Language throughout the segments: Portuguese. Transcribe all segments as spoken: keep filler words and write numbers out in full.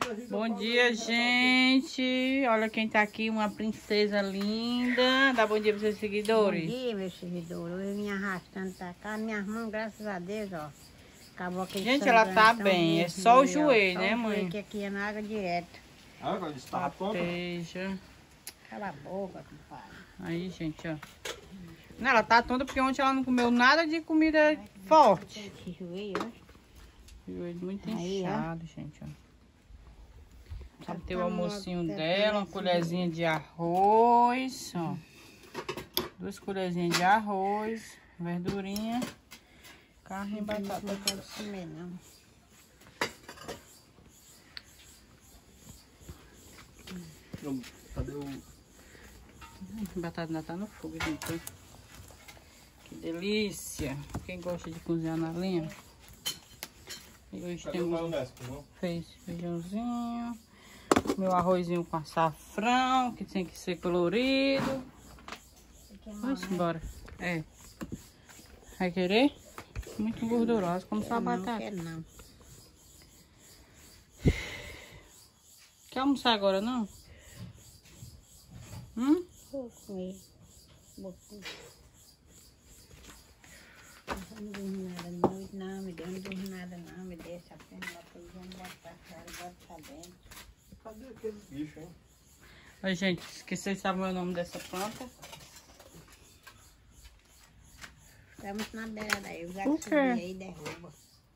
Bom dia, gente. Olha quem tá aqui, uma princesa linda. Dá bom dia para seus seguidores. Bom dia, meus seguidores. Eu vim arrastando pra cá. Minhas mãos, graças a Deus, ó. Acabou aquele Gente, ela tá bem. É só o joelho, né, mãe? Que aqui é na água direto. Água de papo. Cala a boca, compadre. Aí, gente, ó. Não, ela tá tonta porque ontem ela não comeu nada de comida forte. Esse joelho, ó. Joelho muito Aí, inchado, gente, ó. Tá Tem o tá almocinho morto, dela, uma tá colherzinha de arroz, ó. Duas colherzinhas de arroz, verdurinha, carne e batata. Não pode comer, não. Cadê o... Batata ainda tá no fogo, gente. Que delícia! Quem gosta de cozinhar na lenha? E hoje Cadê o temos... maionese, não? Fez feijãozinho, meu arrozinho com açafrão, que tem que ser colorido. Vamos embora. É. Vai querer? Muito gordurosa, como só a batata. Não quero, não. Quer almoçar agora, não? Hum? Vou comer. Vou comer. Eu não durmo nada à noite, não, me deu, não durmo nada, não, me deixa a pena lá pra eu botar fora, bota pra dentro. Cadê aquele bicho, hein? Oi, gente, esqueci de saber o nome dessa planta. Estamos na beira daí, o gato Por quê? subir aí e derruba.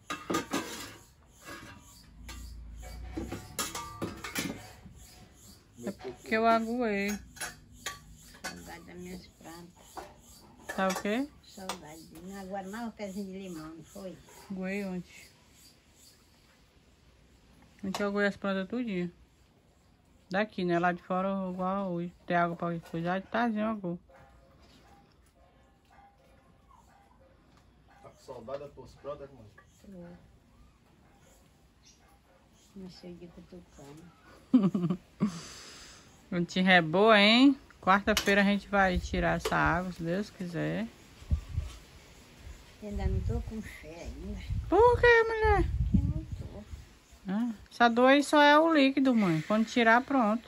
É porque eu aguei. Saudade das minhas plantas. Tá o quê? Saudade. Não, agora mais um pezinho de limão, não foi? Aguei ontem. Ontem eu aguei as plantas tudinho. Daqui, né? Lá de fora, igual hoje. Tem água pra cuidar, de tarzinho eu aguei. Tá com saudade das tuas plantas, mano? Tô. Não sei o dia que eu tô comendo. Ontem é boa, hein? Quarta-feira a gente vai tirar essa água, se Deus quiser. Eu ainda não tô com fé ainda. Por que, mulher? Eu não tô. Ah, essa dor aí só é o líquido, mãe. Quando tirar, pronto.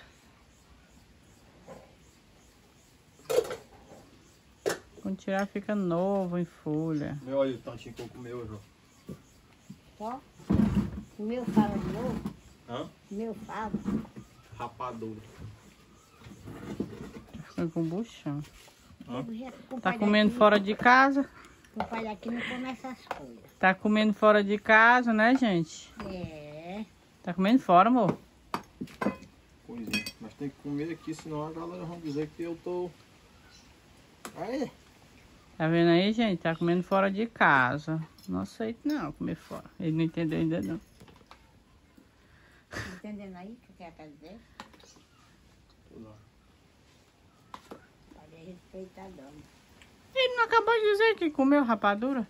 Quando tirar, fica novo em folha. Meu, olha o tantinho que eu comi hoje, ó. Só? O meu fala de novo? Hã? O meu fala. Rapadura. Tá ficando com buchão. Hã? Tá comendo fora de casa? O pai daqui não come essas coisas. Tá comendo fora de casa, né, gente? É. Tá comendo fora, amor? Pois é. Mas tem que comer aqui, senão a galera vai dizer que eu tô... Aí. Tá vendo aí, gente? Tá comendo fora de casa. Não aceito não comer fora. Ele não entendeu ainda não. Tá entendendo aí o que eu quero dizer? Olha, respeitadão. Ele não acabou de dizer que comeu rapadura?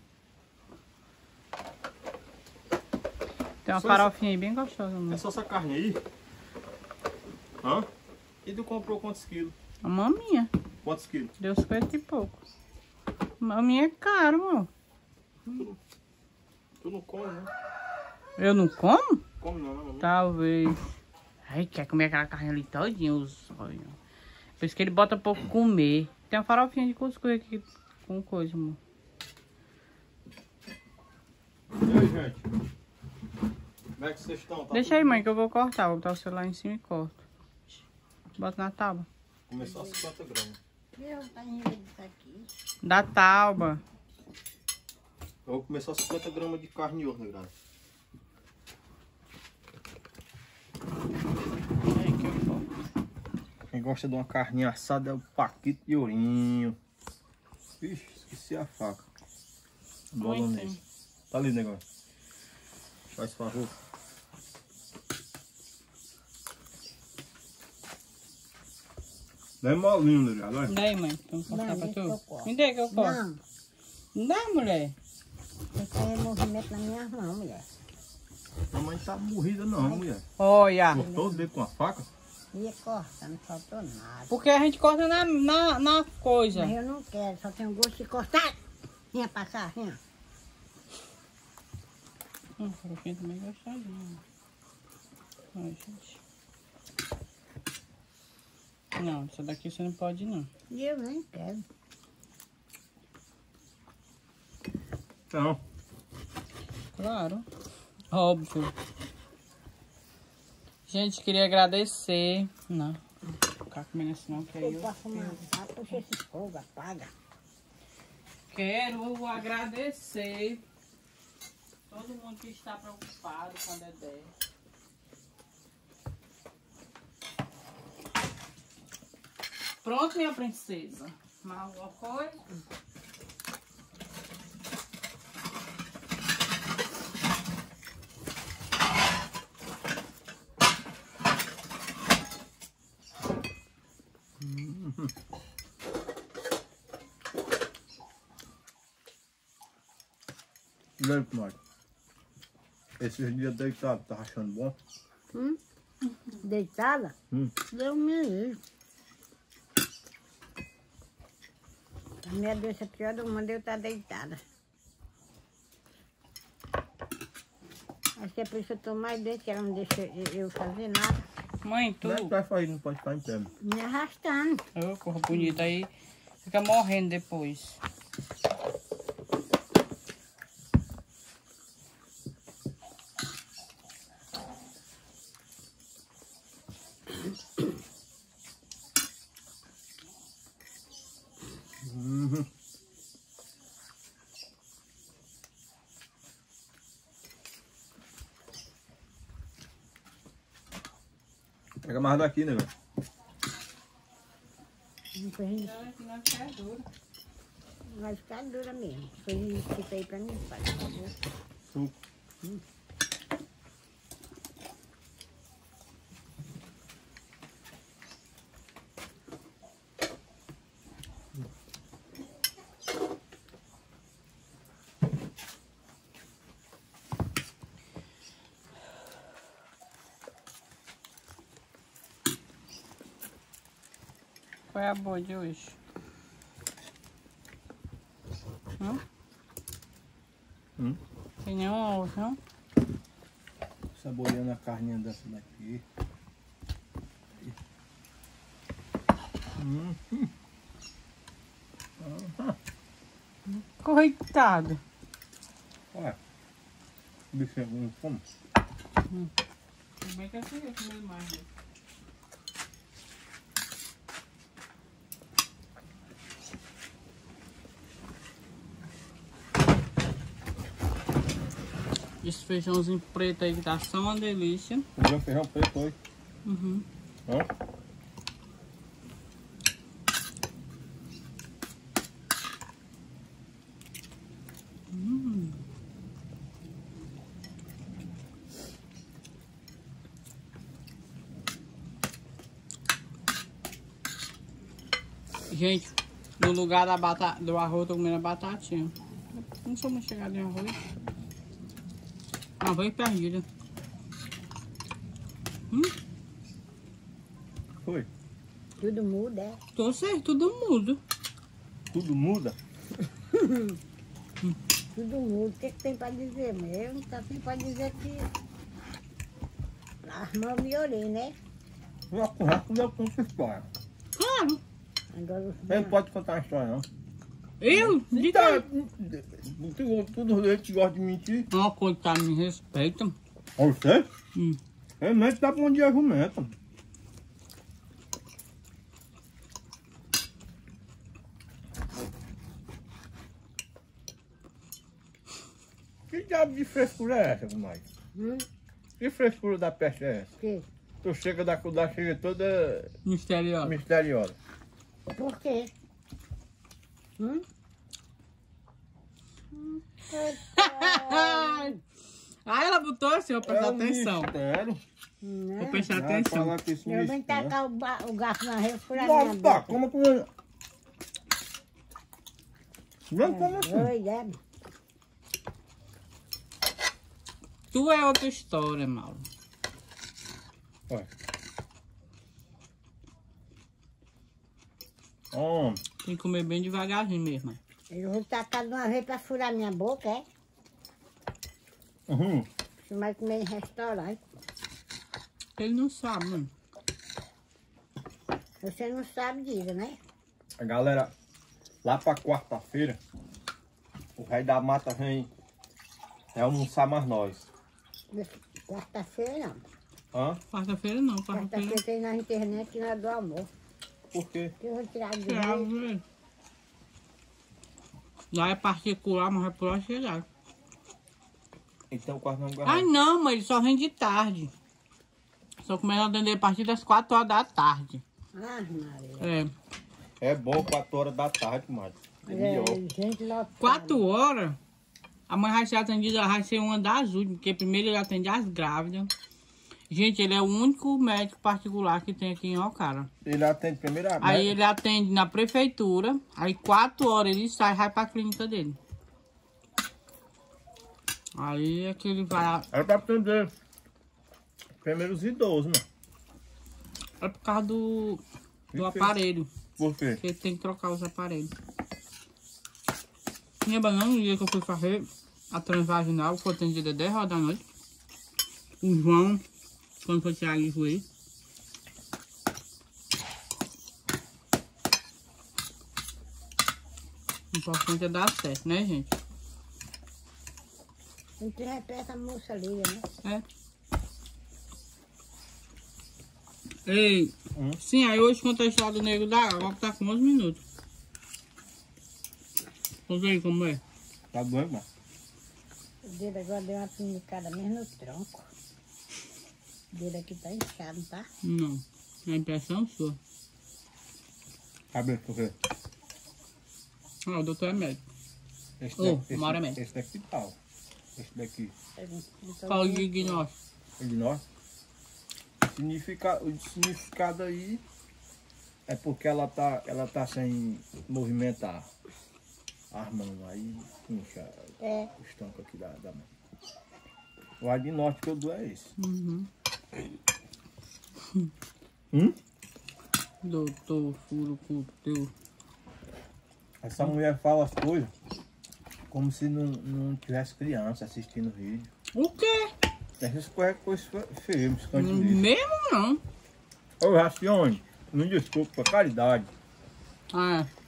Tem uma Só farofinha aí bem gostosa, É amor. só essa carne aí? Hã? E tu comprou quantos quilos? A maminha. Quantos quilos? Deu cinquenta e pouco. A minha é caro, amor. Tu, tu não come, né? Eu não como? Come não, não. Talvez. Ai, quer comer aquela carne ali todinha, os olhos. Por isso que ele bota pouco comer. Tem uma farofinha de cuscuz aqui com coisa, amor. E aí, gente? Como é que vocês estão? Tá Deixa tudo aí, mãe, bem? que eu vou cortar. Vou botar o celular em cima e corto. Bota na tábua. Começou a cinquenta gramas. Meu, tá em medo disso aqui. Da tábua. Eu vou comer só cinquenta gramas de carne hoje, né, galera? Aí que eu vou. Quem gosta de uma carninha assada é o Paquito de Ourinho. Ixi, esqueci a faca. Bolonês. Tá ali, negócio. Faz favor. Não é molinho, né, olha. Daí, mãe. Vamos cortar Não, pra deixa que eu tu? corto. Me dê que eu corto. Não, Não dá, mulher. isso aí é movimento na minha mão, mulher. Mamãe tá morrida não, mulher. Olha. Cortou o dedo com a faca? Ia cortar, não faltou nada. Porque a gente corta na, na, na coisa. Mas eu não quero, só tenho gosto de cortar. Vinha passar, vinha. Hum, farofinha também é gostosinha. Ai, gente. Não, essa daqui você não pode, não. E eu nem quero. Não. Claro. Óbvio. Gente, queria agradecer. Não, vou ficar comendo assim não, que aí Eu eu... posso mandar, puxa esse fogo, apaga. Quero agradecer todo mundo que está preocupado com a Dedé. Pronto, minha princesa. Mais alguma coisa? Lembra, nós. Esses dias deitado, tá achando bom? Hum? Deitada? Hum. Deu me livre. A minha doença pior do mundo, eu estar deitada. Acho que é por isso que eu tô mais doente, que ela não deixa eu fazer nada. Mãe, tu... Não é que vai fazer, não pode ficar em pé. Me arrastando. Ô, corra bonita aí. Fica morrendo depois. Uhum. Pega mais daqui, né, velho? Depois a gente Não ficar dura. vai ficar dura mesmo. Depois a gente fica aí pra mim, pai, por favor. Suco. Hum. Qual é a boa de hoje? Hum? Hum. Tem nenhuma outra, não? Saboreando a carninha dessa daqui. Hum. Hum. Coitado. Olha. O bichinho com fome. Hum. Tudo bem que eu queria comer mais, né? Esse feijãozinho preto aí que tá só uma delícia. Feijão, feijão preto hoje. Uhum. Ó. Hum. Gente, no lugar da batata, do arroz, eu tô comendo a batatinha. Não sou muito chegada em arroz. Arroz perdido. Hum? Foi. Tudo muda, é? Tô certo, tudo mudo. Tudo muda. Tudo muda. O que, que tem pra dizer? Eu não tá assim pra dizer que as mãos melhorei, né? Já comeu com essa história. Claro. Agora Ele não pode contar uma história, não. Eu? De Tá, quem? tudo, tudo eles gostam de mentir. Ó, coitado, me respeita. Você? Hum. Ele mente tá bom de argumento. Que diabo de frescura é essa, Mike? Hum? Que frescura da peste é essa? Que? Tu chega da da chega toda Misterioso. misteriosa. Por quê? Hum? Hum, coitado. Ah, ela botou assim, ó, prestar É um atenção. mistério. Né? Vou prestar Vai atenção. falar que esse Eu vim mistério. tacar o, ba- o garfo na rede por a minha Nossa, boca. como que... Não, como assim? Oi, é. Tu é outra história, Mauro. Olha. Ó, Tem que comer bem devagarzinho mesmo. Eu vou tacar de uma vez pra furar minha boca, é? uhum. Você vai comer em restaurante. Ele não sabe, mano. Você não sabe disso, né? A galera, lá pra quarta-feira, o rei da mata vem é almoçar mais nós. Quarta-feira não. Hã? Quarta-feira não, quarta-feira. Quarta-feira tem na internet na hora do almoço. Por quê? Que eu vou tirar do Tirar, meio. velho. Lá é particular, mas é por lá chegar. Então quase não Ai garrafa. não, mas ele só vem de tarde. Só começa a atender a partir das quatro horas da tarde. Ah, Maria. É. É bom quatro horas da tarde, mas é É, melhor. gente lotada. Quatro horas, a mãe vai ser atendida, vai ser uma das últimas, porque primeiro ele atende as grávidas. Gente, ele é o único médico particular que tem aqui em Ocara. Ele atende primeiro a Aí ele atende na prefeitura, aí quatro horas ele sai e vai pra clínica dele. Aí é que ele vai... Era pra atender primeiro os idosos, mano. É por causa do, do Por quê? aparelho, Por quê? porque ele tem que trocar os aparelhos. Lembra não, no dia que eu fui fazer a transvaginal, foi atendida dez horas da noite. O João, quando foi tirar isso aí. O importante é dar certo, né, gente? A gente repete a moça ali, né? É. Ei, Hum? sim, aí hoje conta a história do Nego da Água, que tá com onze minutos. Vamos ver como é. Tá doendo, mano? O dedo agora deu uma pinicada mesmo no tronco. O dedo aqui tá inchado, tá? Não, é a impressão sua. Sabe por quê? Ah, o doutor é médico. Esse Ô, daqui, uma hora esse, mesmo. esse daqui tal. Esse daqui. Qual o diagnóstico? De nós. Significa, o significado aí é porque ela tá, ela tá sem movimentar as mãos aí, incha É. o estômago aqui da, da mão. O diagnóstico que eu dou é esse. Uhum. Hum? Doutor Furo Culteu. Essa mulher fala as coisas como se não, não tivesse criança assistindo o vídeo. O quê? Essas coisas coisas feias, isso. Mesmo não. Ô, Racione, me desculpa, por caridade. Ah, é.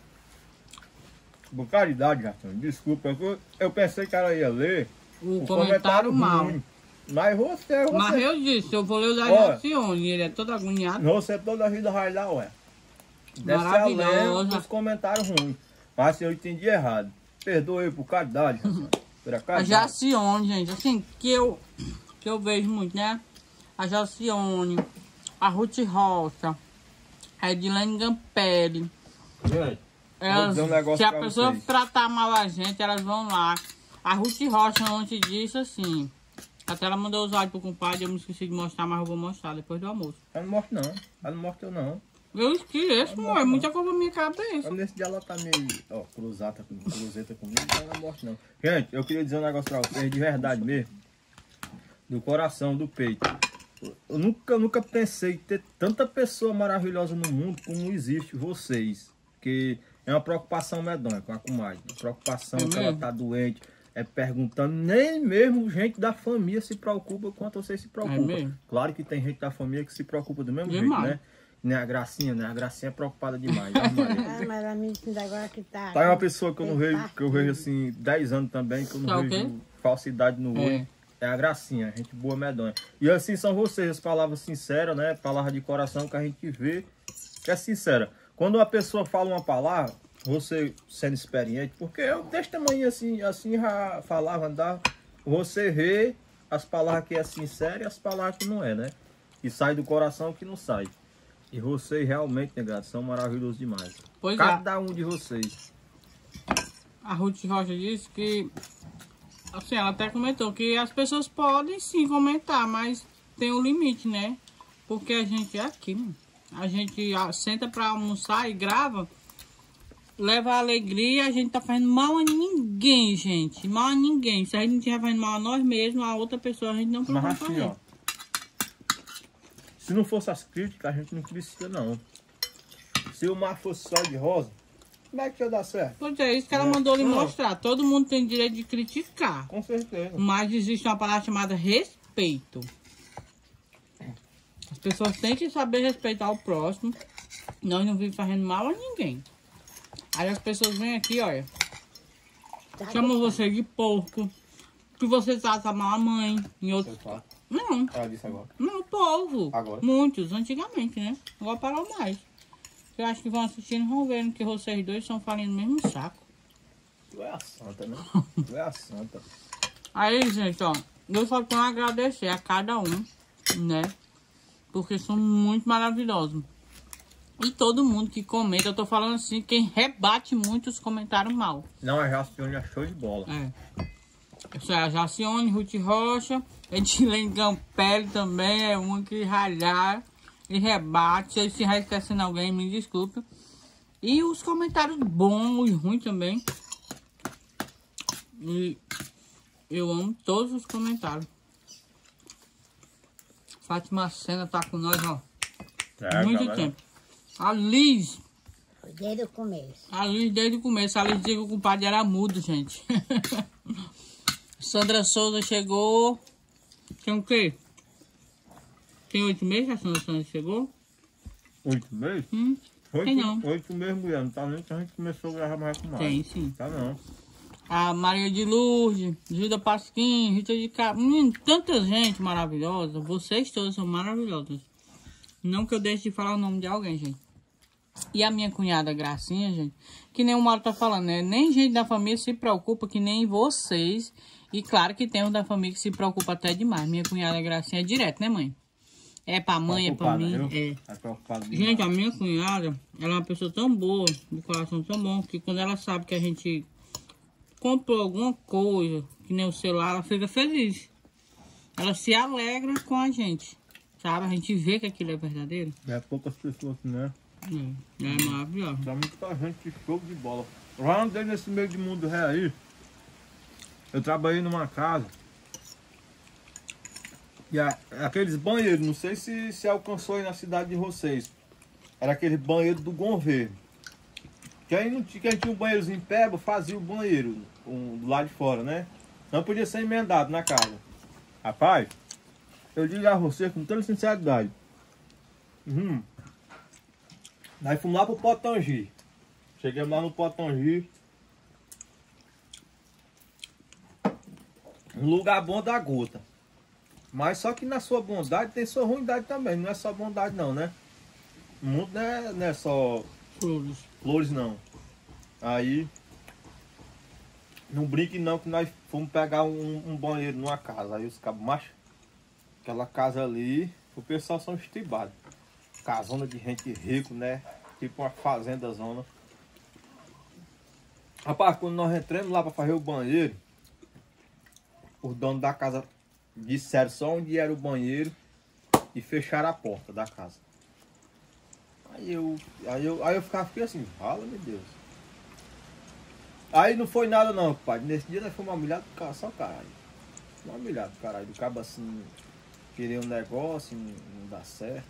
Por caridade, Racione, desculpa. Eu, eu pensei que ela ia ler O o comentário mal. ruim. Mas você, você, Mas eu disse, eu vou ler o da Olha. Jacione, ele é todo agoniado. você toda a vida vai lá, ué. Deve ser Maravilhosa. além dos comentários ruins. Mas assim, eu entendi errado. Perdoe por caridade, Racione. Por A caridade. Jacione, gente, assim, que eu, que eu vejo muito, né? A Jacione, a Ruth Rocha, a Edilene Gampelli. Gente, Elas, dizer um negócio se a pra pessoa vocês. tratar mal a gente, elas vão lá. A Ruth Rocha ontem disse assim. Até ela mandou os áudios pro compadre, eu me esqueci de mostrar, mas eu vou mostrar depois do almoço. ela não morre não. Ela não morre eu não. Eu esqueço, amor, é muita coisa na minha cabeça. Mas nesse dia ela tá meio, ó, cruzada, cruzeta comigo, então ela não morre não. Gente, eu queria dizer um negócio pra vocês, de verdade mesmo. Do coração, do peito. Eu nunca, eu nunca pensei em ter tanta pessoa maravilhosa no mundo como existe vocês. Porque é uma preocupação medonha com a comadre. Uma preocupação É que ela mesmo? tá doente. É perguntando, nem mesmo gente da família se preocupa quanto vocês se preocupam. É mesmo? Claro que tem gente da família que se preocupa do mesmo Demais. jeito, né? Nem a Gracinha, né? A Gracinha é preocupada demais. Ave Maria. Ah, mas a medicina agora que tá. Tá aí uma pessoa que eu não tem vejo, que eu vejo assim, dez anos também, que eu não Tá o vejo quê? falsidade no olho. É. É a Gracinha, gente boa, medonha. E assim são vocês, as palavras sinceras, né? Palavras de coração que a gente vê que é sincera. Quando uma pessoa fala uma palavra, você sendo experiente, porque eu desse tamanho assim, assim já falava, andava, você vê as palavras que é sincera e as palavras que não é, né? Que sai do coração que não sai. E vocês realmente, negado, são maravilhosos demais. Pois é. Cada um de vocês. A Ruth Rocha disse que, assim, ela até comentou que as pessoas podem sim comentar, mas tem um limite, né? Porque a gente é aqui, mano. A gente ah, senta pra almoçar e grava, leva a alegria, a gente tá fazendo mal a ninguém, gente. Mal a ninguém. Se a gente não estiver fazendo mal a nós mesmos, a outra pessoa a gente não precisa Mas assim, fazer. ó. Se não fosse as críticas, a gente não crescia, não. Se o mar fosse só de rosa, como é que ia dar certo? Pois é, isso que ela É. mandou lhe Não. mostrar. Todo mundo tem direito de criticar. Com certeza. Mas existe uma palavra chamada respeito. As pessoas têm que saber respeitar o próximo. Nós não vivemos fazendo mal a ninguém. Aí as pessoas vêm aqui, olha. Tá Chamam gostando. você de porco. Que você trata mal a mãe. Em outro... Você fala? Não, Ela disse agora. não, o povo. Agora? Muitos, antigamente, né? Agora parou mais. Eu acho que vão assistindo e vão vendo que vocês dois são farinha no mesmo saco. Tu é a santa, né? Tu é a santa. Aí, gente, ó. Eu só tenho a agradecer a cada um, né? Porque são muito maravilhosos. E todo mundo que comenta, eu tô falando assim, quem rebate muito os comentários mal. Não, a Jacione é show de bola. É. Essa é a Jacione, Ruth Rocha, Edilene Campelli também, é uma que ralhar e rebate. Se eu estiver esquecendo alguém, me desculpe. E os comentários bons e ruins também. E eu amo todos os comentários. Fátima Sena tá com nós, ó. É, muito galera. tempo. A Liz, Foi desde o começo. a Liz desde o começo. A Liz dizia que o compadre era mudo, gente. Sandra Souza chegou. Tem o quê? Tem oito meses que a Sandra Souza chegou? Oito meses? Hum, Oito, tem não. oito meses, mulher. Não tá nem que a gente começou a gravar mais com mais. Tem sim. Tá não. A Maria de Lourdes, Gilda Pasquim, Rita de Cabo. Hum, tanta gente maravilhosa. Vocês todos são maravilhosos. Não que eu deixe de falar o nome de alguém, gente. E a minha cunhada Gracinha, gente, que nem o Mauro tá falando, né? Nem gente da família se preocupa, que nem vocês. E claro que tem um da família que se preocupa até demais. Minha cunhada Gracinha é direto, né, mãe? É pra mãe, é pra Preocupada, mim. viu? É. Tá preocupado demais. Gente, a minha cunhada, ela é uma pessoa tão boa, de coração tão bom, que quando ela sabe que a gente comprou alguma coisa, que nem o celular, ela fica feliz. Ela se alegra com a gente, sabe? A gente vê que aquilo é verdadeiro. É poucas pessoas, né? É, é maravilhoso. Dá muita gente show de bola. Lá andei nesse meio de mundo ré aí. Eu trabalhei numa casa. E a, aqueles banheiros, não sei se, se alcançou aí na cidade de vocês. Era aquele banheiro do governo. Quem não tinha, quem tinha um banheirozinho em pé, fazia o banheiro um, do lado de fora, né? Não podia ser emendado na casa. Rapaz, eu digo a você com toda sinceridade. Uhum. Nós fomos lá pro Potangi. Chegamos lá no Potangi. Um lugar bom da gota. Mas só que na sua bondade tem sua ruindade também. Não é só bondade não, né? O mundo não é, não é só Flores. flores não. Aí não brinque não que nós fomos pegar um, um banheiro numa casa. Aí os cabos machos. Aquela casa ali, o pessoal são estribados. Casona de gente rico, né? Tipo uma fazenda zona. Rapaz, quando nós entramos lá para fazer o banheiro, os donos da casa disseram só onde era o banheiro e fecharam a porta da casa. Aí eu, aí eu, aí eu ficava fiquei assim, fala meu Deus. Aí não foi nada não, pai. Nesse dia nós fomos humilhados do cara, só caralho. Fomos humilhados do caralho. Do cabo assim, querer um negócio, não, não dá certo.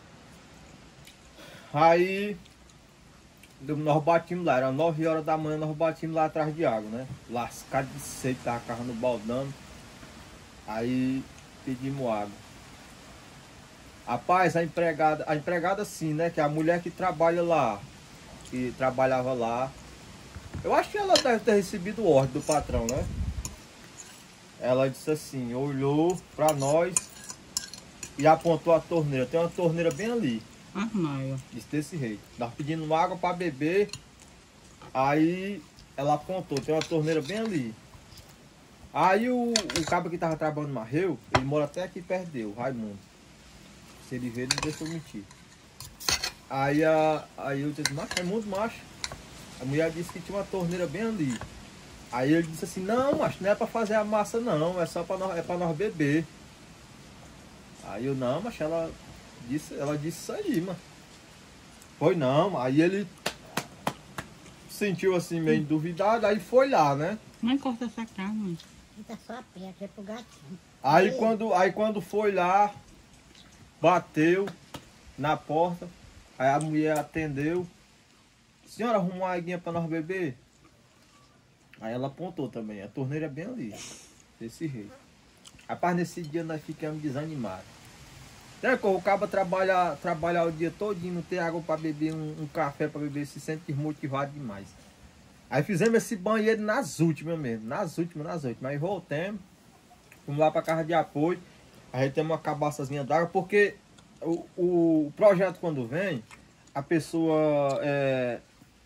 Aí nós batimos lá, era nove horas da manhã, nós batimos lá atrás de água, né? Lascado de sede, tava carregando baldando. Aí pedimos água. Rapaz, a empregada, a empregada sim, né? Que é a mulher que trabalha lá, que trabalhava lá. Eu acho que ela deve ter recebido ordem do patrão, né? Ela disse assim, olhou pra nós e apontou a torneira. Tem uma torneira bem ali. Armaia. Disse desse jeito. Nós pedindo água para beber. Aí ela apontou, tem uma torneira bem ali. Aí o, o cabo que tava trabalhando no Marreu, ele mora até aqui perto dele, o Raimundo. Se ele ver, não deixa eu mentir. Aí, a, aí eu disse, macho, Raimundo, macho. A mulher disse que tinha uma torneira bem ali. Aí ele disse assim, não, macho, não é para fazer a massa não, é só para nós, é para nós beber. Aí eu, não, macho, ela disse, ela disse isso aí, mano. Foi não, aí ele sentiu assim meio duvidado, aí foi lá, né? Mãe, corta essa carne. Fica só a pé, que é pro gatinho. Aí Ei. quando, aí quando foi lá, bateu na porta, aí a mulher atendeu. Senhora, arrumou uma aguinha para nós beber? Aí ela apontou também, a torneira é bem ali, desse jeito. Rapaz, nesse dia nós ficamos desanimados. É, o cabo trabalhar trabalha o dia todinho, não tem água para beber, um, um café para beber, se sente desmotivado demais. Aí fizemos esse banheiro nas últimas mesmo, nas últimas, nas últimas. Aí voltamos, fomos lá para casa de apoio, a gente tem uma cabaçazinha d'água, porque o, o projeto quando vem, a pessoa, é,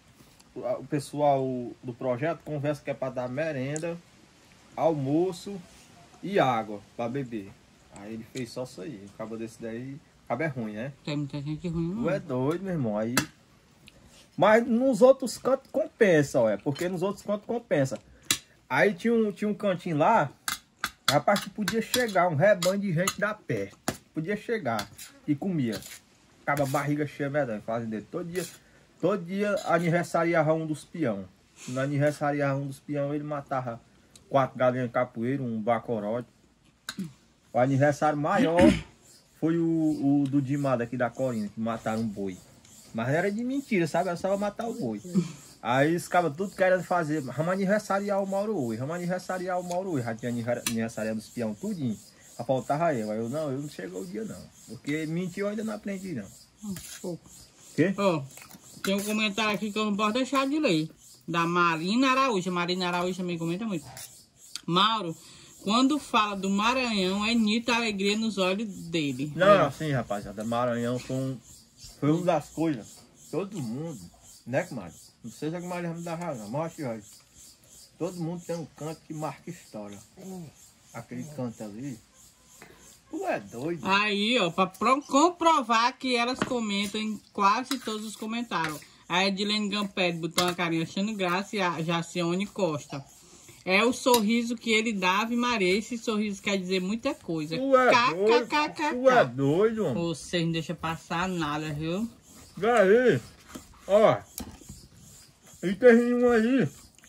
o pessoal do projeto conversa que é para dar merenda, almoço e água para beber. Aí ele fez só isso aí. Acaba desse daí. Acaba é ruim, né? Tem muita gente ruim, não. Tu é doido, meu irmão. Aí. Mas nos outros cantos compensa, olha. Porque nos outros cantos compensa. Aí tinha um, tinha um cantinho lá. Rapaz, que podia chegar um rebanho de gente da pé. Podia chegar e comia. Acaba barriga cheia, verdade. Fazendeiro. Todo dia, todo dia aniversariava um dos peão. No aniversariava um dos peão, ele matava quatro galinhas de capoeira, um bacorote. O aniversário maior foi o, o do Dimar daqui da Corina, que mataram um boi. Mas era de mentira, sabe? Era só pra matar o boi. Aí os caras tudo querendo fazer. Vamos aniversariar o Mauro hoje. Vamos aniversariar o Mauro hoje. Já tinha aniversariado dos peão tudinho. Só faltava eu. Aí eu, não, eu não chegou o dia não. Porque mentir eu ainda não aprendi não. Oh. Quê? Oh, tem um comentário aqui que eu não posso deixar de ler. Da Marina Araújo. A Marina Araújo também comenta muito. Mauro, quando fala do Maranhão, é nítida a alegria nos olhos dele. Não, é. Assim, rapaziada, Maranhão foi, um, foi uma das coisas. Todo mundo, né, comadre? Não seja que Maria me dá razão, mostre, olha. Todo mundo tem um canto que marca história. Aquele canto ali. Tu é doido. Aí, ó, pra pro- comprovar que elas comentam em quase todos os comentários. A Edilene Gampelli botou uma carinha achando graça e a Jacione Costa. É o sorriso que ele dá, Ave Maria. Esse sorriso quer dizer muita coisa. Tu é doido. Tu é doido, mano. Você não deixa passar nada, viu? Daí, ó. E tem um aí.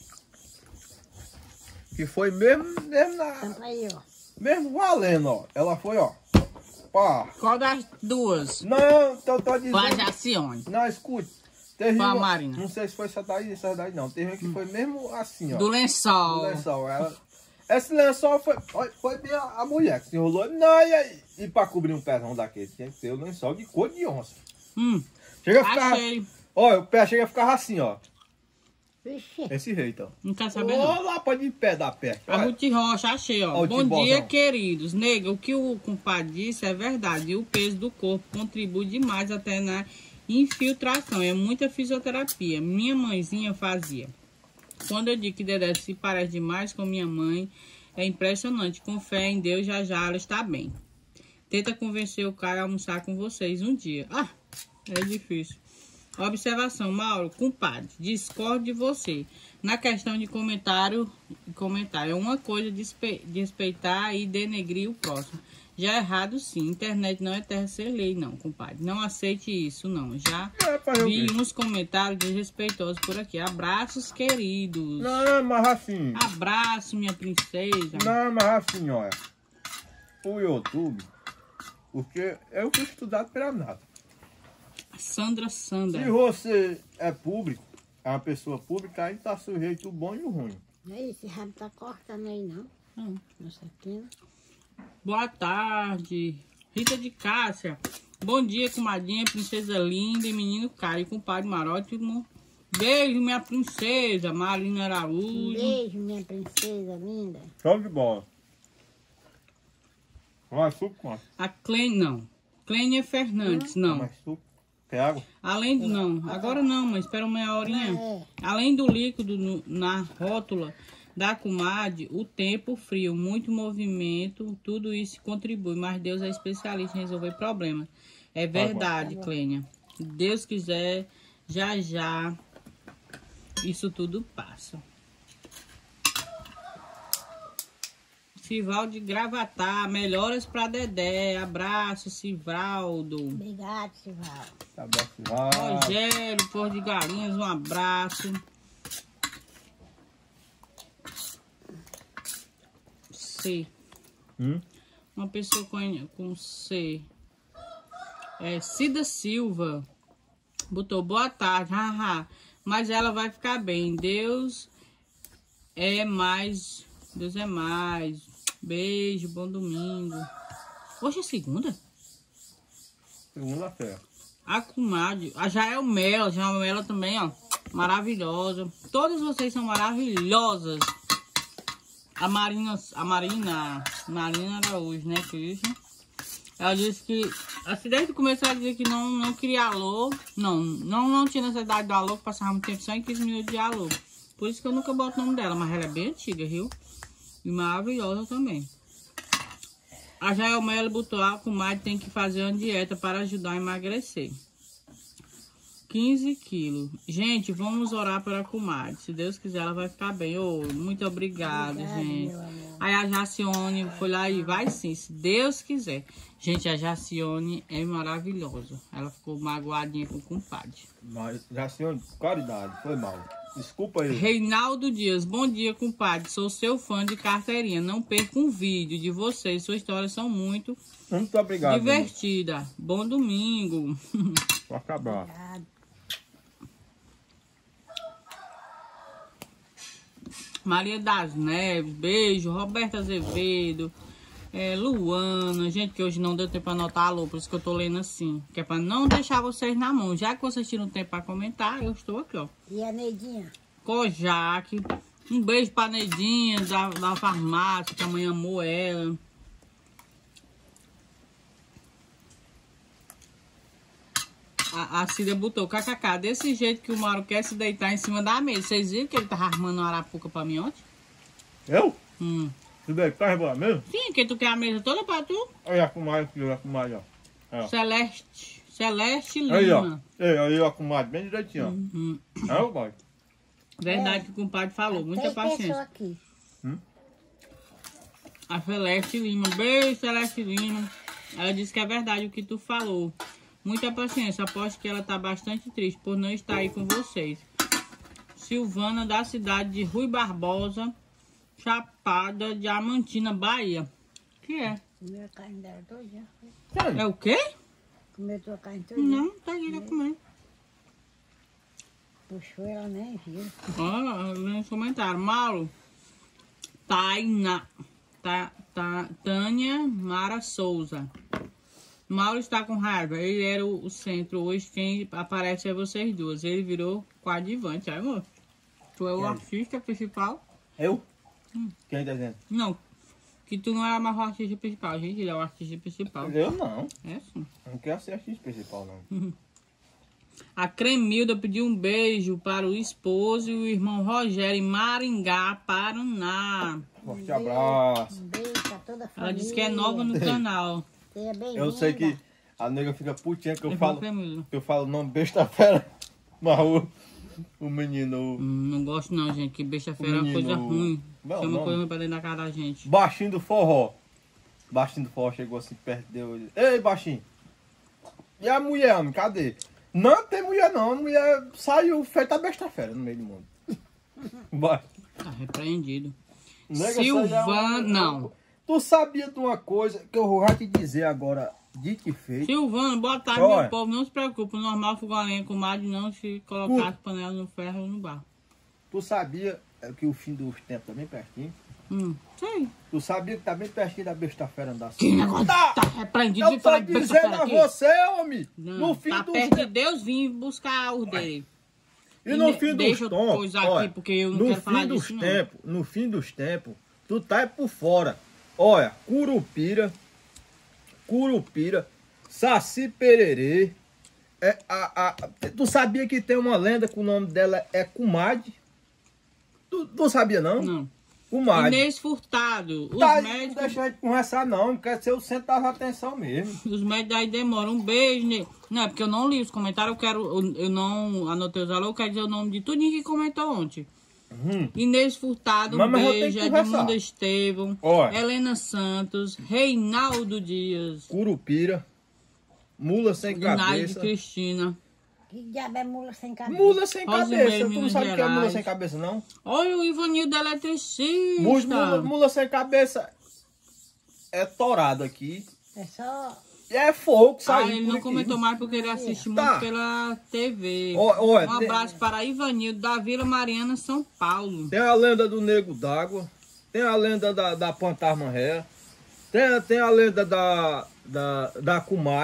Que foi mesmo, mesmo na... Tampa aí, ó. Mesmo valendo, ó. Ela foi, ó. Pá. Qual das duas? Não, tô, tô dizendo... Com a Jacione. Não, escute. Teve Com a uma- Marina. Não sei se foi essa daí, essa daí não. Teve uma que foi mesmo assim, ó. Do lençol. Do lençol. Ela... Esse lençol foi, foi, foi bem a, a mulher que se enrolou. Não, e aí? E pra cobrir um pezão daquele, tinha que ter o lençol de cor de onça. Hum, Chega a ficar... achei. Ó, o pé chega a ficar assim, ó. Vixe. Esse jeito, ó. Não quer saber, não. Ó, lá pode ir pé da pé. A Ruth Rocha, achei, ó. Ó, o Bom timbozão. dia, queridos. Nega, o que o compadre disse é verdade. E o peso do corpo contribui demais até na infiltração. É muita fisioterapia. Minha mãezinha fazia. Quando eu digo que Dedé se parece demais com minha mãe, é impressionante. Com fé em Deus, já já ela está bem. Tenta convencer o cara a almoçar com vocês um dia. Ah, é difícil. Observação, Mauro, compadre, discordo de você. Na questão de comentário, comentário é uma coisa despe, respeitar e denegrir o próximo. Já é errado sim, internet não é terra sem lei não, compadre. Não aceite isso não, já É, fazer o vi quê? uns comentários desrespeitosos por aqui. Abraços, queridos. Não, mas assim... Abraço, minha princesa. Não, mas assim, olha. O YouTube... Porque eu fui estudado pela nada. Sandra Sandra. Se você é público, é uma pessoa pública, aí tá sujeito o bom e o ruim. Aí, esse rabo tá cortando aí, não. Hum. Nossa, aqui. Boa tarde, Rita de Cássia. Bom dia, comadinha, princesa linda e menino Caio, compadre Marote. Beijo, minha princesa, Marina Um Araújo. beijo, minha princesa linda. Show de bola. Vai, suco, mano. A Clênia, não. Clênia Fernandes, não. Mais suco. Quer água? Além do, não, agora não, mas espera meia horinha. É. Além do líquido no- na rótula da comadre, o tempo frio, muito movimento, tudo isso contribui, mas Deus é especialista em resolver problemas. É verdade, Clênia. Se Deus quiser, já já isso tudo passa. Sivaldo de Gravatar, melhoras pra Dedé. Abraço, Sivaldo. Obrigado, Sival. Tá bom, vai. Rogério, Pôr de Galinhas, um abraço. C. Hum? Uma pessoa com, com C. É, Cida Silva. Botou boa tarde, haha. Mas ela vai ficar bem. Deus é mais. Deus é mais. Beijo, bom domingo. Hoje é segunda? Segunda-feira. A comadre, a Jaelmela, a Jaelmela também, ó, maravilhosa. Todas vocês são maravilhosas. A Marina, a Marina, Marina Araújo, né, Cristian? Ela disse que, assim, desde o começo ela dizia que não, não queria alô. Não, não, não tinha necessidade do alô, que passava muito tempo só em quinze minutos de alô. Por isso que eu nunca boto o nome dela, mas ela é bem antiga, viu? E maravilhosa também. A Jaelmela botou a comadre tem que fazer uma dieta para ajudar a emagrecer. quinze quilos. Gente, vamos orar para a comadre. Se Deus quiser, ela vai ficar bem. Oh, muito obrigada, Obrigada, gente. meu amor. Aí a Jacione foi lá e vai sim, se Deus quiser. Gente, a Jacione é maravilhosa. Ela ficou magoadinha com o compadre. Mas, já senhor, caridade, foi mal. Desculpa aí. Reinaldo Dias, bom dia, compadre. Sou seu fã de carteirinha. Não perca um vídeo de vocês. Suas histórias são muito Muito obrigado. divertidas. Bom domingo. Vou acabar. Obrigado. Maria das Neves, beijo. Roberta Azevedo, é, Luana. Gente, que hoje não deu tempo para anotar alô, por isso que eu tô lendo assim. Que é para não deixar vocês na mão. Já que vocês tiram tempo para comentar, eu estou aqui, ó. E a Neidinha? Kojak. Um beijo pra Neidinha da, da farmácia, que a mãe amou ela. A, a Cida botou kkk, desse jeito que o Mauro quer se deitar em cima da mesa. Vocês viram que ele tava armando uma arapuca pra mim ontem? Eu? Hum. Tu veio tá embora mesmo? Sim, que tu quer a mesa toda pra tu? Olha a comadre aqui, olha a comadre, ó. Ó. Celeste. Celeste Aí, ó. Lima. Ei, aí, ó, a comadre, bem direitinho, ó. Uhum. É, o boy. Verdade que o compadre falou. Muita Três pessoas paciência. aqui. A Celeste Lima. Beijo, Celeste Lima. Ela disse que é verdade o que tu falou. Muita paciência. Aposto que ela tá bastante triste por não estar aí com vocês. Silvana, da cidade de Rui Barbosa, Chapada Diamantina, Bahia. Que é? Comeu a carne dela todinha. É o quê? Comeu tua carne todinha. Não, tá aqui, tá comendo. Puxou, ela nem viu. Olha, nos comentários. Mauro, Taina, tá, tá, Tânia Mara Souza. Mauro está com raiva. Ele era o, o centro. Hoje quem aparece é vocês duas. Ele virou coadjuvante. Aí, amor. Tu é o Quem? artista principal? Eu? Quem tá dizendo? Não. Que tu não é mais o artista principal, gente. Ele é o artista principal. Eu não. É sim. Não quero ser artista principal, não. A Cremilda pediu um beijo para o esposo e o irmão Rogério em Maringá, Paraná. Forte abraço. Um beijo pra toda a família. Ela disse que é nova no canal. Seja bem-vinda. Eu sei que a nega fica putinha que eu Irmão falo, Cremilda. eu falo o nome besta fera. Mas o, o menino, Hum, não gosto não, gente. Que besta-feira é uma menino- coisa ruim. Não, Chama não. coisa ruim pra dentro da cara da gente. baixinho do forró. Baixinho do forró chegou assim perto dele. Ei, baixinho. E a mulher, homem, cadê? Não tem mulher não, a mulher saiu feita a besta fera no meio do mundo. Baixo. Tá repreendido. Nega, Silvana, isso aí é uma- não. Tu sabia de uma coisa que eu vou já te dizer agora, dito e feito. Silvano, boa tarde, Olha. meu povo. Não se preocupe. O normal fogão a lenha com madre não se colocar as panelas no ferro ou no barro. Tu sabia que o fim dos tempos tá bem pertinho? Hum, sei. Tu sabia que tá bem pertinho da besta fera andar Que assim? negócio Tá! tá repreendido Eu de tô falar de dizendo besta-feira a aqui. você, homem! Não, no fim tá dos perto de tempos. Deus vir buscar os dele. E no E fim dos deixa eu tempos. coisar aqui, olha, porque eu não no quero falar fim dos disso, não. tempos, no fim dos tempos, tu tá aí por fora. Olha, Curupira, Curupira, Saci Pererê. É, a, a, tu sabia que tem uma lenda que o nome dela é Comadre? Tu, tu sabia não? Não. Comadre. Inês Furtado. Os Tá, não médicos. deixa a gente conversar não, não quer ser o centro das atenção mesmo. Os médicos aí demoram. Um beijo, né? Não, é porque eu não li os comentários, eu quero. Eu, eu não anotei os alô, eu quero dizer o nome de tudo que comentou ontem. Hum. Inês Furtado, um Mas- mas eu tenho beijo. que conversar. Edmunda Estevam. Olha. Helena Santos. Reinaldo Dias. Curupira, mula sem Guinaide cabeça. Cristina. Que diabo é mula sem cabeça? Mula sem Rosemary, cabeça. Tu não Minas sabe o que é mula Gerais. sem cabeça, não? Olha o Ivanildo eletricista. Mula, mula, mula sem cabeça é torado aqui. É só... E é fogo, Ah, sai. ele não comentou mais porque ele assiste muito Tá. pela T V. Ó, olha, um tem- abraço para Ivanildo da Vila Mariana, São Paulo. Tem a lenda do Nego d'Água. Tem a lenda da, da Pantarma Ré. Tem, tem a lenda da, da, da Comadre.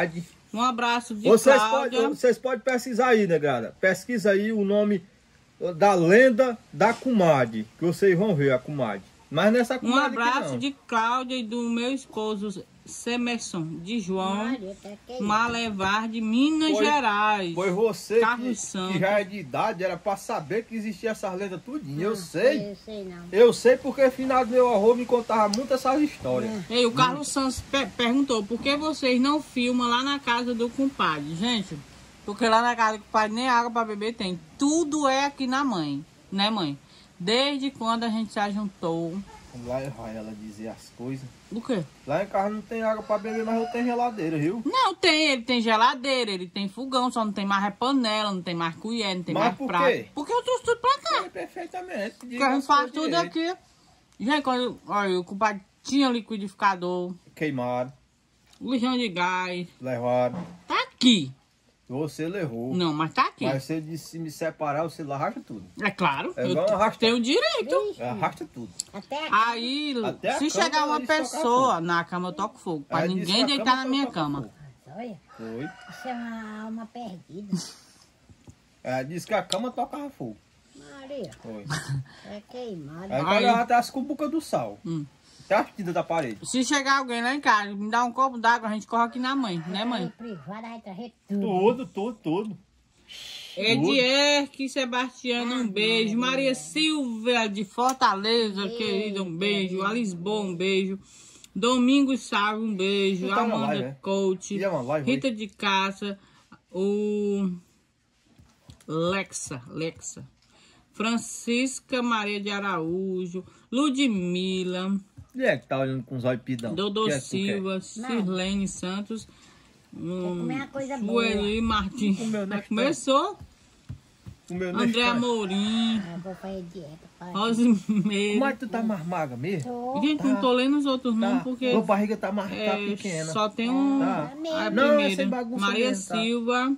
Um abraço de Vocês Cláudia. podem vocês pode pesquisar aí, negrada. Pesquisa aí o nome da lenda da comadre, que vocês vão ver a comadre. Mas nessa Um comadre abraço aqui, não. de Cláudia e do meu esposo Semerson, de João Mário, tá aqui. Malevar, de Minas Foi- Gerais. Foi você Carlos que, Santos. que já é de idade, era pra saber que existia essas lendas tudinho. Eu Não, sei. Eu sei não. Eu sei porque final do meu avô me contava muito essas histórias. Ei, o Carlos Santos pe- perguntou por que vocês não filmam lá na casa do compadre. Gente, porque lá na casa do compadre nem água pra beber tem. Tudo é aqui na mãe, né, mãe? Desde quando a gente se ajuntou. Lá vai ela dizer as coisas. O quê? Lá em casa não tem água pra beber, mas eu tenho geladeira, viu? Não, tem, ele tem geladeira, ele tem fogão, só não tem mais panela, não tem mais colher, não tem Mas mais por prato. quê? Porque eu trouxe tudo pra cá. É, perfeitamente. Porque a gente faz tudo aqui. Gente, quando olha, o compadre tinha liquidificador, Queimaram, lixão de gás, levaram. tá aqui. Você levou. Não, mas tá aqui. Mas se de se me separar, você arrasta tudo. É claro, É eu igual arrasta. tenho direito. Vixe, Arrasta tudo. até aqui. Aí, Até a se cama chegar uma eles tocam pessoa fogo. na cama, eu toco fogo. Pra Aí disse ninguém que a deitar na cama minha toca cama. fogo. Olha, Foi. isso é uma alma perdida. Ela disse que a cama tocava fogo. Maria, Foi. é queimado. Aí, Aí- ela até as cubucas do sal. Hum. Até as tidas da parede. Se chegar alguém lá em casa, me dá um copo d'água, a gente corre aqui na mãe, né, mãe? Privada vai trazer tudo. Tudo, tudo, tudo. Edierque Sebastiano, um beijo. Maria Silvia de Fortaleza, querida, um beijo. A Lisboa, um beijo. Domingos Sávio, um beijo. Tu tá na Amanda live, é? Coach. E é uma live, Rita de Caça. O Lexa, Lexa. Francisca Maria de Araújo. Ludmila. E é que tá olhando com os olhos pidão? Dodô Que é que tu Silva. Sirlene Santos. Hum, comer uma coisa boa. Sueli Martins. Comeu, né, Já começou? quer? O meu André neste- Amorim. Eu vou fazer dieta. pai. Rosimeire. Mas tu tá mais magra mesmo? Tô. Gente, não tô lendo os outros Tá. não, porque Tua barriga tá, mais, tá é, pequena. só tem um... Tá. A Não, primeira, é sem bagunça Maria mesmo, tá? Silva.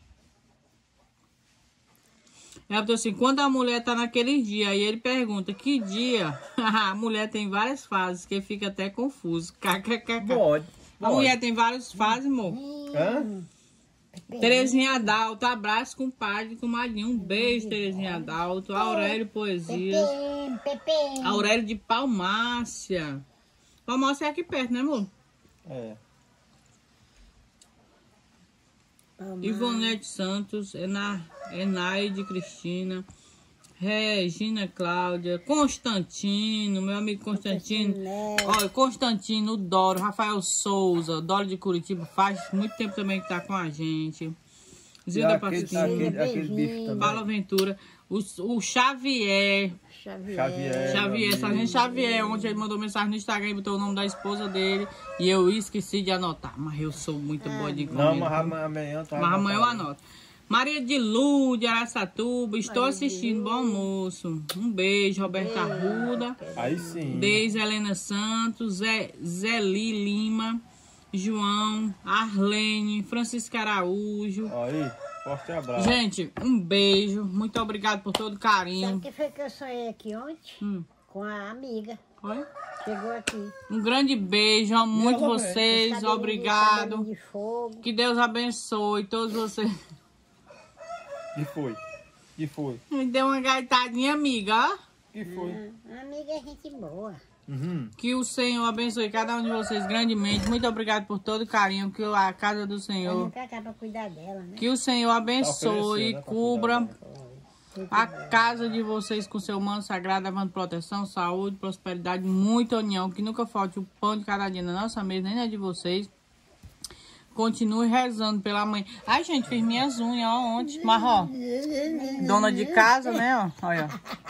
Ela falou assim, quando a mulher tá naquele dia, aí ele pergunta, que dia? A mulher tem várias fases, que fica até confuso. KKKK. Pode. A mulher tem várias fases, amor. Hã? Terezinha Adalto, abraço com o padre e com o Madinho. Um beijo, Terezinha Adalto. Aurélio Poesias. P P M, P P M. Aurélio de Palmácia. Palmácia é aqui perto, né, amor? É. Ivonete Santos, Ena, Enaide Cristina, Regina Cláudia, Constantino, meu amigo Constantino. Olha, Constantino, Doro, Rafael Souza, Doro de Curitiba, faz muito tempo também que tá com a gente. E Zilda aquele, Pasquim, aquele, aquele bicho também. Paulo Aventura, o, o Xavier, Xavier. Xavier. Xavier, meu Sargento amigo. Xavier, onde ele mandou mensagem no Instagram e botou o nome da esposa dele. E eu esqueci de anotar, mas eu sou muito boa de encomenda. Não, mas ama- amanhã tá. Mas amanhã eu anotado. anoto. Maria de Lu, de Araçatuba, estou assistindo, bom almoço. Um beijo, Roberta Arruda, Aí sim. Deise Helena Santos, Zé, Zeli Lima, João, Arlene, Francisca Araújo. Aí, forte abraço. Gente, um beijo, muito obrigado por todo o Sabe carinho. o que foi que eu sonhei aqui ontem? Hum, Com a amiga. olha. Chegou aqui. Um grande beijo, amo muito ela, vocês, Cabelinho- obrigado. cabelinho de fogo. Que Deus abençoe todos vocês. Que foi? Que foi? Me deu uma gaitadinha, amiga, ó. Que foi? A amiga é gente boa. Uhum. Que o Senhor abençoe cada um de vocês grandemente. Muito obrigado por todo o carinho. Que a casa do Eu Senhor. nunca acaba cuidar dela, né? Que o Senhor abençoe oferecendo, e né, pra cubra cuidar a casa de vocês com seu manto sagrado, levando proteção, saúde, prosperidade, muita união. Que nunca falte o pão de cada dia na nossa mesa, nem na de vocês. Continue rezando pela mãe. Ai, gente, fiz minhas unhas ó, ontem. Mas, ó, dona de casa, né? Ó, olha.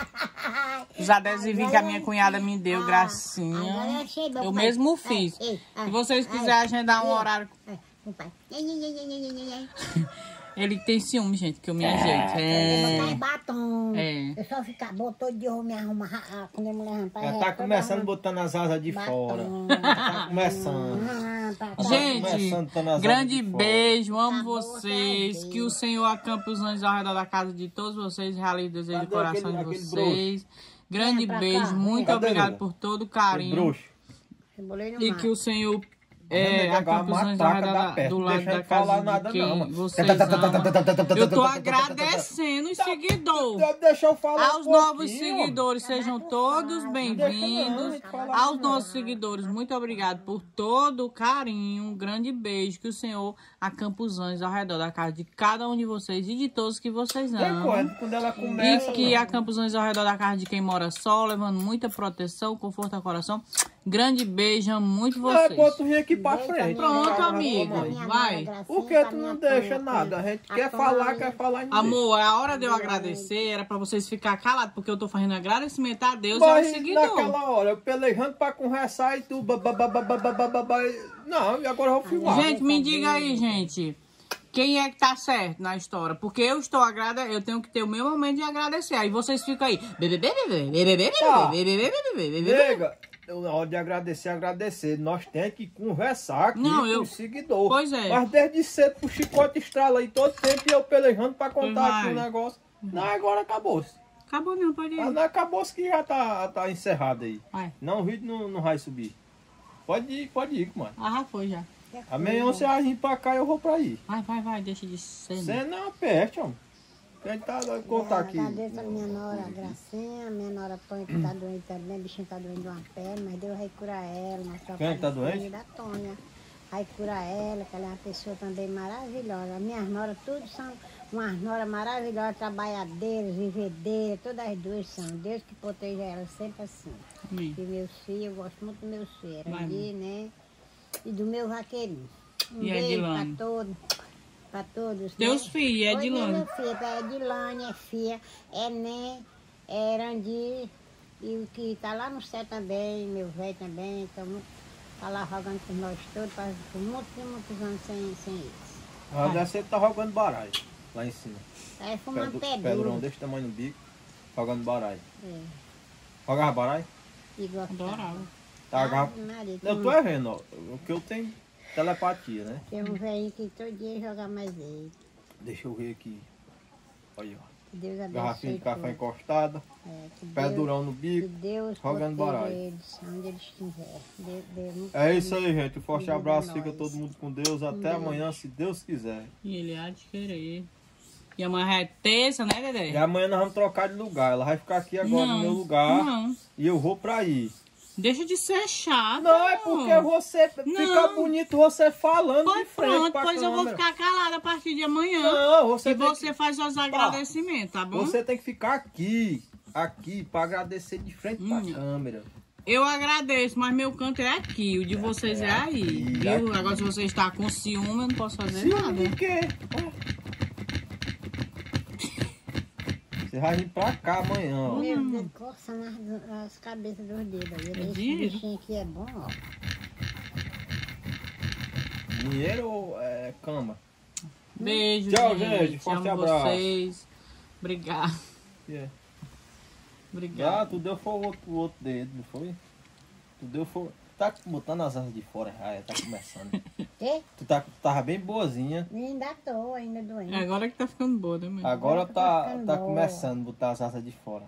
Os adesivinhos que a minha cunhada me deu, Agora gracinha. achei bom, Eu pai. mesmo Ai, fiz. ei, ai, Se vocês ai, quiserem agendar um ei, horário. ai, o pai. Ai, ai, ai, ai, ai, ai, ai. Ele tem ciúme, gente, que eu me ajeito. Eu vou botar É. batom. É. Eu só ficar bom todo dia, eu vou me arrumar. ah, Quando eu me levantar. Ela é, tá toda começando arrumada. botando as asas de Batom. fora. Tá começando. Ah, tá, tá. Gente, começando, tá nas grande asas de fora. beijo, amo Tá boa, vocês. tá Que o Senhor acampe os anjos ao redor da casa de todos vocês, realize o desejo do Cadê coração aquele- de aquele vocês. Grande Vem pra beijo, cá, muito vem. obrigado Cadê, por todo o Esse carinho. bruxo. Rebolei no E mar. que o Senhor É, a Campuzões ao redor da, do lado da casa nada, de quem não, mano. vocês amam. Eu tô agradecendo os seguidores. Deixa eu falar Aos um novos pouquinho. seguidores, sejam todos bem-vindos. Aos nossos seguidores, muito obrigado por todo o carinho. Um grande beijo. Que o Senhor acampe os anjos ao redor da casa de cada um de vocês e de todos que vocês amam. Quando ela começa, E que acampe os anjos ao redor da casa de quem mora só, levando muita proteção, conforto ao coração. Grande beijo, amo muito vocês. É, bota vir aqui pra frente. Pronto, amigo. Vai. Por que tu não deixa nada? A gente quer falar, quer falar em Amor, a hora de eu agradecer era pra vocês ficar calados, porque eu tô fazendo agradecimento a Deus e Mas aos seguidores. naquela hora, eu pelejando pra conversar e tu... ba- ba- ba- ba- ba- ba- ba- ba- ba- Não, e agora eu vou filmar. Gente, me diga aí, gente. Quem é que tá certo na história? Porque eu estou agradecendo, eu tenho que ter o meu momento de agradecer. Aí vocês ficam aí. Nega, na hora de agradecer, agradecer. Nós temos que conversar aqui Não, com eu- os seguidores. Pois é. Mas desde cedo pro chicote estrala aí todo tempo e eu pelejando pra contar Vai. aqui o negócio. Não, agora acabou-se. Acabou não, pode Ah, ir. não, acabou-se que já tá, tá encerrado aí. Vai. Não, o vídeo não, não vai subir. Pode ir, pode ir, mano. Ah, já foi já. Amanhã você vai vir pra cá e eu vou pra aí. Vai, vai, vai, deixa de ser. Você não aperte, homem. Quem tá, vai contar aqui. Agradeço a minha nora, a Gracinha, a minha nora Tônia, que tá doente também, o bichinho tá doente de uma perna, mas Deus vai curar ela. Nossa Quem é que tá falecida, doente? Da Tônia. Vai curar ela, que ela é uma pessoa também maravilhosa. As minhas noras, tudo são umas noras maravilhosas, trabalhadeiras, vivedeiras, todas as duas são. Deus que proteja elas sempre assim. Amém. E meus filhos, eu gosto muito dos meus filhos, Vai, Erandi, né? E do meu vaqueirinho. Um E a beijo Edilane? pra todos. Pra todos. Teus né? filhos, Oi, Edilane. minha filha, é Edilane, é filha, é Né, é Erandi, e o que tá lá no céu também, meu velho também, estamos tá lá rogando por nós todos, faz por muitos e muitos anos sem, sem eles. Ah, deve ser que tá jogando baralho lá em cima. Aí fumando Pedro- pedrinho. Pedrão desse tamanho no bico, jogando baralho. É, Jogava baralho? e gostava. Adorava. Tá, jogava- Ave Maria, Eu tem tô um- errando, ó. O que eu tenho telepatia, né? Tem um velhinho que todo dia joga mais ele. Deixa eu ver aqui. Olha, ó. Que Deus Garrafinha abençoe de café todos. encostada, É, que pé Deus- durão no Que bico. Deus Jogando proteja baralho. eles, onde eles estiverem. Deus- Deus muito É isso aí, gente. Um forte Deus abraço. é Fica nóis. todo mundo com Deus. Até Deus. amanhã, se Deus quiser. E ele há de querer. E amanhã é terça, né, E Dedé? amanhã nós vamos trocar de lugar. Ela vai ficar aqui agora no meu lugar. Não. E eu vou pra aí. Deixa de ser chato. Não, é porque você fica Não. bonito você falando de Pois frente pronto, pra pois eu vou câmera. ficar calada a partir de amanhã. Não, você E tem você faz seus agradecimentos, tá que, bom? você tem que ficar aqui, aqui, pra agradecer de frente pra Hum. câmera. Eu agradeço, mas meu canto é aqui. O de vocês é, aí. aqui, Viu? aqui. Agora, se você está com ciúme, eu não posso fazer nada. Por quê? Você vai vir pra cá amanhã, ó. Meu Deus, coçando as, as cabeças dos dedos. aí. É Esse dinheiro? bichinho aqui é bom, ó. Dinheiro ou é, cama? Beijo, Tchau, gente. gente. Forte Amo abraço. vocês. Obrigado. Yeah. Ah, Obrigado. tu deu foi o outro, o outro dedo, não foi? Tu deu foi... Tá botando as asas de fora, Raia, tá começando. Quê? Tu, tá, tu tava bem boazinha. Ainda tô, ainda doente. É agora que tá ficando boa, né, mãe? Agora Agora tá tá, ficando tá boa. começando a botar as asas de fora.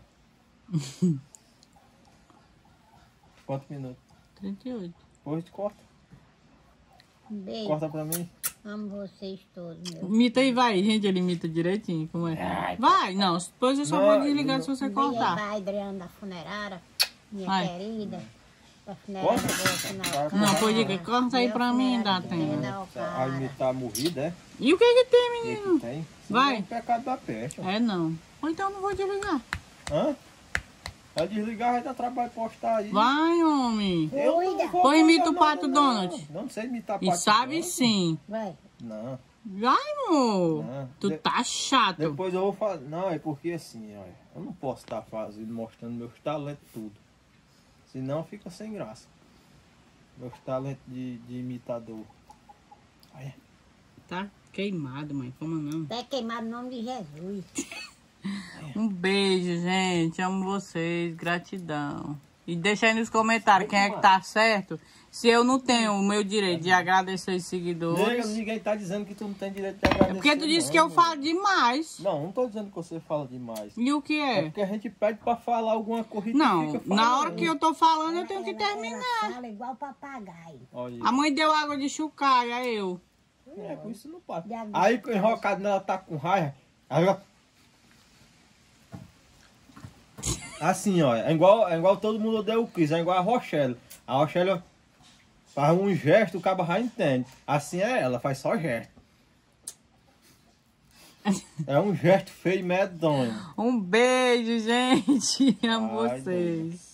Quantos minutos? trinta e oito. Depois corta. Um beijo. Corta pra mim. Amo vocês todos, meu. Imita aí, vai. Gente, ele imita direitinho. Como é? Vai, não. Depois eu só Não, vou desligar não. se você Um beijo aí cortar. pra Adriana da funerária, minha Vai. querida. Da funerária Corta. boa aqui na Alcântara. Não, pode dizer, corta aí Meu pra mim, funerário dá que tem tempo. na A Alcântara. imitar morrida, é? E o que que tem, O que menino? que tem? Isso Vai. É um pecado da peste. ó. É, não. Ou então eu não vou desligar. Hã? Vai desligar, vai dar trabalho postar aí. Vai, homem. Eu não Cuida. vou Põe imita fazer o Pato nada, não. Donald. Não sei imitar E Pato sabe Donald. sim. Vai. Não. Vai, amor. Não. Tu De- tá chato. Depois eu vou fazer. Não, é porque assim, olha. Eu não posso estar fazendo, mostrando meus talentos tudo. Senão fica sem graça. Meus talentos de, de imitador. Olha. Tá queimado, mãe. Como não? Tá queimado o nome de Jesus. Um beijo, gente. Amo vocês. Gratidão. E deixa aí nos comentários quem é que tá certo. Se eu não tenho o meu direito de agradecer os seguidores. Nega, ninguém tá dizendo que tu não tem direito de agradecer. É porque tu disse não, que eu mano. falo demais. Não, não tô dizendo que você fala demais. E o que É é? porque a gente pede pra falar alguma corrida. Não, na hora que eu tô falando eu tenho que Ela- terminar. Ela fala igual papagaio. Olha. A mãe deu água de chucaia, eu. É, com isso não passa. De água de Aí, chucaia. enrocado nela, tá com raiva. Aí ela... Assim, ó, é igual, é igual todo mundo odeia o Cris, é igual a Rochelle. A Rochelle ó, faz um gesto, o cabo já entende. Assim é ela, faz só gesto. É um gesto feio e medonho. Um beijo, gente. Amo Ai, vocês.